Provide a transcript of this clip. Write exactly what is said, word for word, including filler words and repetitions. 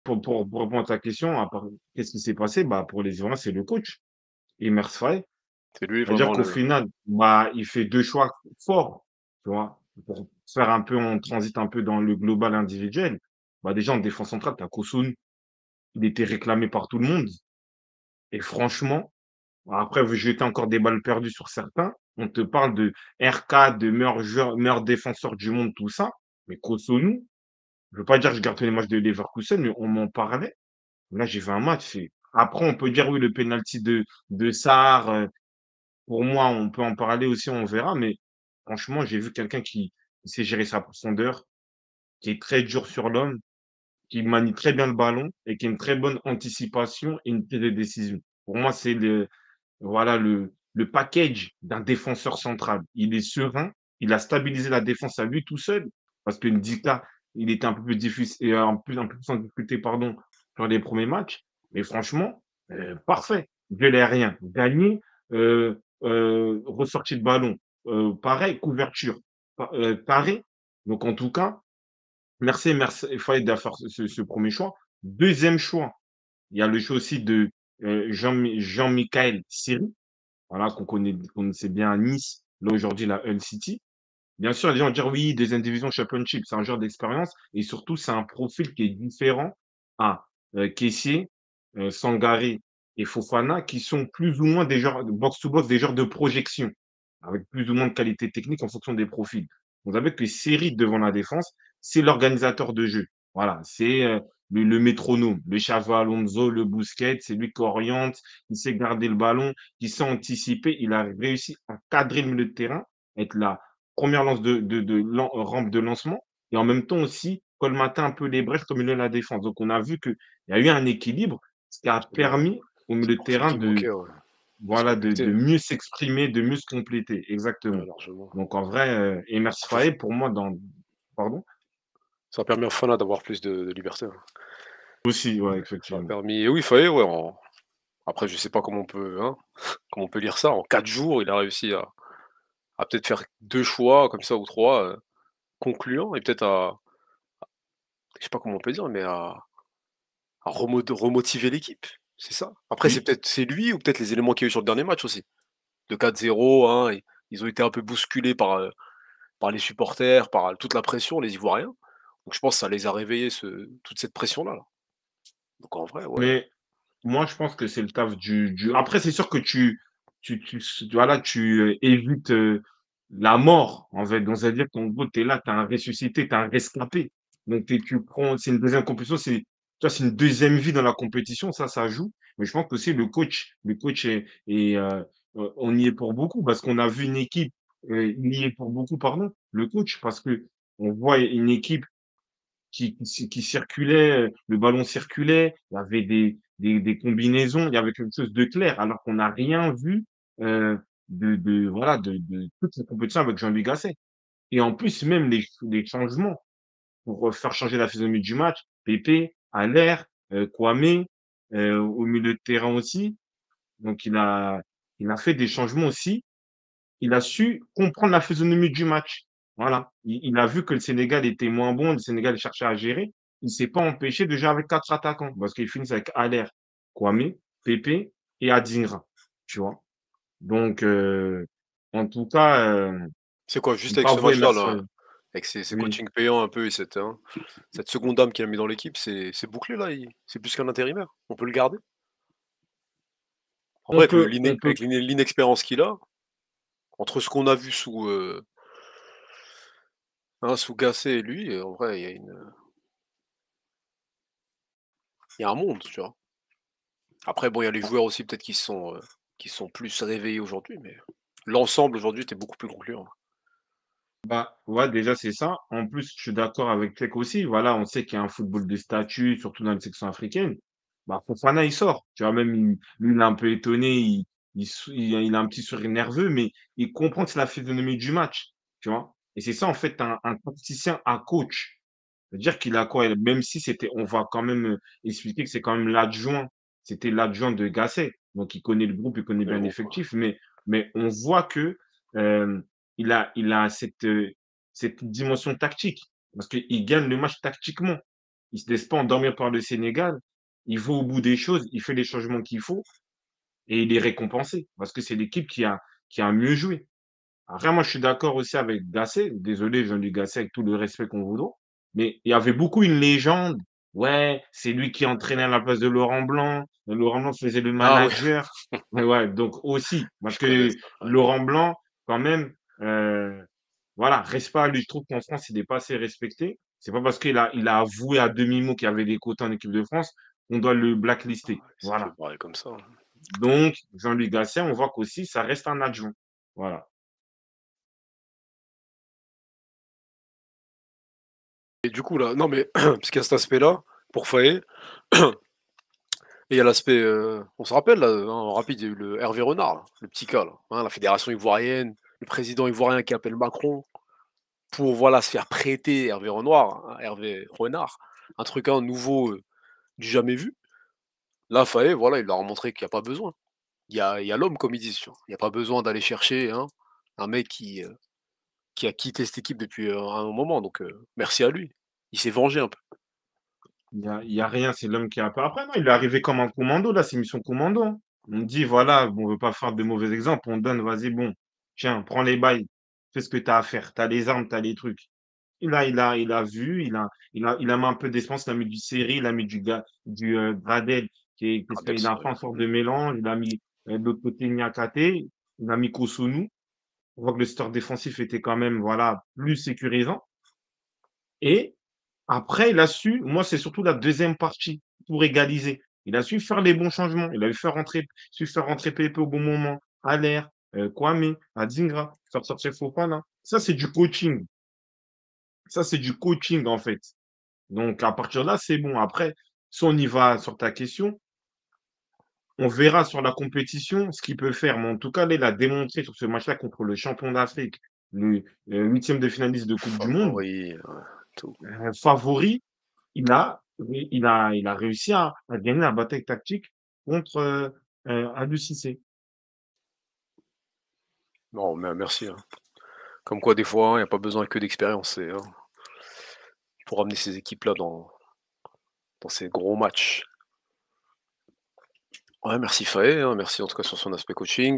pour pour pour répondre à ta question, à part qu'est-ce qui s'est passé? Bah, pour les Ivoiriens, c'est le coach, Emer Faé. C'est lui C'est-à-dire vraiment qu'au le final, bah, il fait deux choix forts, tu vois? Pour faire un peu on transite un peu dans le global individuel. Bah, déjà en défense centrale, tu as Kossounou, il était réclamé par tout le monde et franchement, bon après vous jetez encore des balles perdues sur certains, on te parle de R quatre, de meilleur joueur meilleur défenseur du monde, tout ça, mais Kossounou, je veux pas dire que je garde tous les matchs de Leverkusen, mais on m'en parlait. Là, j'ai vu un match et après on peut dire oui, le penalty de de Sarr, heu, pour moi, on peut en parler aussi, on verra, mais franchement, j'ai vu quelqu'un qui sait gérer sa profondeur, qui est très dur sur l'homme, qui manie très bien le ballon et qui a une très bonne anticipation et une prise de décision. Pour moi, c'est le voilà le le package d'un défenseur central. Il est serein, il a stabilisé la défense à lui tout seul, parce que Ndika, il était un peu plus difficile et en plus un peu plus en difficulté, pardon, sur les premiers matchs. Mais franchement, heu, parfait. Duel aérien, gagné, heu heu, ressortie de ballon, heu, pareil, couverture, pa heu, paré. Donc en tout cas, merci merci Faïd d'avoir ce ce ce premier choix. Deuxième choix, il y a le choix aussi de, heu, Jean-Mi Jean-Michaël Seri. Voilà, qu'on connaît qu'on connaissait bien à Nice, là aujourd'hui la Hull City. Bien sûr, les gens vont dire: «Oui, deuxième division championship», c'est un joueur d'expérience et surtout c'est un profil qui est différent à, heu, Kessié, heu, Sangaré et Fofana qui sont plus ou moins des joueurs de box to box, des joueurs de projection, avec plus ou moins de qualité technique en fonction des profils. Vous savez que Seri devant la défense, c'est l'organisateur de jeu. Voilà, c'est, heu, le le métronome, le Xavi Alonso, le Busquets, c'est lui qui oriente, il sait garder le ballon, il sait anticiper, il a réussi à cadrer le milieu de terrain, être la première lance de de de lan rampe de lancement et en même temps aussi colmater un peu les brèches comme milieu de la défense. Donc on a vu qu'il y a eu un équilibre, ce qui a c'est le permis au c'est le milieu de profil terrain qui de manquait, ouais. De se voilà, de compléter, de mieux s'exprimer, de mieux se compléter. Exactement. ouais, largement. Donc en vrai, heu, Emers Ah faut Faé pour moi dans pardon? Ça a permis à Fofana d'avoir plus de de liberté, ouais. Aussi, ouais, Ça a effectivement. permis et oui, Faé, ouais, en après je sais pas comment on peut, hein, comment on peut lire ça. En quatre jours, il a réussi à à peut-être faire deux choix comme ça ou trois heu, concluants et peut-être à je sais pas comment on peut dire, mais à à remod remotiver l'équipe, c'est ça? Après c'est Oui, peut-être c'est lui ou peut-être les éléments qu'il y a eu sur le dernier match aussi. De quatre zéro, hein, et ils ont été un peu bousculés par, heu, par les supporters, par toute la pression, les Ivoiriens. Donc je pense que ça les a réveillés ce toute cette pression-là, là. Donc en vrai, ouais. mais moi je pense que c'est le taf du du après c'est sûr que tu tu tu s voilà, tu, heu, évites, heu, la mort en fait. Donc ça veut dire qu'en gros tu es là, tu es un ressuscité, tu es un rescapé. Donc tu es tu prends c'est une deuxième compétition, c'est tu vois, c'est une deuxième vie dans la compétition, ça, ça joue. Mais je pense qu'aussi le coach le coach est est, heu, heu, on y est pour beaucoup parce qu'on a vu une équipe, heu, il y est pour beaucoup pardon, le coach parce qu'on voit une équipe qui qui qui circulait, heu, le ballon circulait, il y avait des des des combinaisons, il y avait quelque chose de clair, alors qu'on n'a rien vu, heu, de de voilà, de de toute cette compétition avec Jean-Louis Gasset et en plus même les les changements pour, heu, faire changer la physionomie du match, Pépé, Haller, heu, Kwame, heu, au milieu de terrain aussi, donc il a il a fait des changements aussi. Il a su comprendre la physionomie du match. Voilà. Il il a vu que le Sénégal était moins bon, le Sénégal cherchait à gérer. Il s'est pas empêché de jouer avec quatre attaquants parce qu'ils finissent avec Haller, Kwame, Pépé et Adingra, tu vois? Donc heu, en tout cas, heu, C'est quoi? Juste avec ce bravo match-là, Emerse là, Faé. avec ses ses Oui. coachings payants un peu et cette, hein, cette seconde âme qu'il a mis dans l'équipe, c'est c'est bouclé là, il c'est plus qu'un intérimaire? On peut le garder? En On vrai avec le peut l'inex on peut avec l'ine l'inexpérience qu'il a, entre ce qu'on a vu sous, heu, hein, sous Gasset et lui, heu, en vrai il y a une, il y a un monde, tu vois? Après bon, il y a les joueurs aussi peut-être qui sont, heu, qui sont plus réveillés aujourd'hui, mais l'ensemble aujourd'hui était beaucoup plus concluant. bah, ouais, déjà, c'est ça. En plus, je suis d'accord avec Cech aussi. Voilà, on sait qu'il y a un football de statut, surtout dans les sections africaines. Bah, Fofana, il sort. Tu vois, même, il lui, il est un peu étonné, il il sou il a il a un petit sourire nerveux, mais il comprend que c'est la physionomie du match, tu vois? Et c'est ça, en fait, un un tacticien un coach. C'est-à-dire qu'il a quoi? Même si c'était on va quand même, heu, expliquer que c'est quand même l'adjoint. C'était l'adjoint de Gasset. Donc il connaît le groupe, il connaît Et le bien groupe, quoi. l'effectif, mais mais on voit que, hem, il a il a cette, heu, cette dimension tactique parce qu'il gagne le match tactiquement. il se laisse pas endormir par le Sénégal. Il va au bout des choses, il fait les changements qu'il faut et il est récompensé parce que c'est l'équipe qui a qui a mieux joué. Après, moi, je suis d'accord aussi avec Gasset. Désolé, Jean-Luc Gasset, avec tout le respect qu'on voudra. Mais il y avait beaucoup une légende. Ouais, c'est lui qui entraînait à la place de Laurent Blanc. Laurent Blanc faisait le Ah oui, manager. Mais ouais, donc aussi, parce je connais que ça, ouais. Laurent Blanc, quand même, heu, voilà, reste pas à lui. Je trouve qu'en France, il n'est pas assez respecté. C'est pas parce qu'il a il a avoué à demi-mot qu'il y avait des quotas en équipe de France qu'on doit le blacklister. Il s'est fait Voilà. barrer comme ça, hein. Donc Jean-Louis Gasset, on voit qu'aussi ça reste un adjoint. Voilà. Et du coup là non mais parce qu'il y a cet aspect-là, pour Faé et il y a l'aspect, heu, on se rappelle là, heu, hein, en rapide, il y a eu le Hervé Renard là, le petit cas là, hein, la fédération ivoirienne, le président ivoirien qui appelle Macron pour voilà se faire prêter Hervé Renard, hein, Hervé Renard, un truc, hein, nouveau, heu, du jamais vu. Là, Faé, voilà, il leur a montré qu'il y a pas besoin. Il y a il y a l'homme comme ils disent, tu vois? Il y a pas besoin d'aller chercher, hein, un mec qui, heu, qui a quitté cette équipe depuis, heu, un moment donc heu, merci à lui. Il s'est vengé un peu. Il y a il y a rien, c'est l'homme qui a pas après non, il est arrivé comme un commando là, c'est mission commando, hein. On dit voilà, bon, on veut pas faire de mauvais exemples, on donne, vas-y, bon, tiens, prends les bails, fais ce que tu as à faire, tu as les armes, tu as les trucs. Et là, il a il a vu, il a il a il a mis un peu d'essence, il a mis du Seri, il a mis du ga du, heu, Gradel qui est qui Gradel est il a fait Seri, un sorte mmh. de mélange, il a mis, heu, de l'autre côté Niakhaté, il a mis Kossounou. On voit que le store défensif était quand même, voilà, plus sécurisant et après, il a su moi, c'est surtout la deuxième partie pour égaliser. Il a su faire les bons changements. Il a su faire rentrer su faire rentrer Pepe au bon moment, Haller, heu, Kwame, Adingra, faire sortir Fofana. Ça, c'est du coaching. Ça, c'est du coaching, en fait. Donc à partir de là, c'est bon. Après, si on y va sur ta question, on verra sur la compétition ce qu'il peut faire. Mais en tout cas, là, il a démontré sur ce match-là contre le champion d'Afrique, le, heu, huitième de finaliste de coupe du monde, Favori, ouais, tout. heu, favori. Il a il a il a réussi à à gagner la bataille tactique contre, heu heu, Aliou Cissé. Non, mais merci, hein. Comme quoi des fois, hein, il y a pas besoin que d'expérience, c'est, hein, pour ramener ces équipes-là dans dans ces gros matchs. Ouais, merci Faé, hein, merci en tout cas sur son aspect coaching.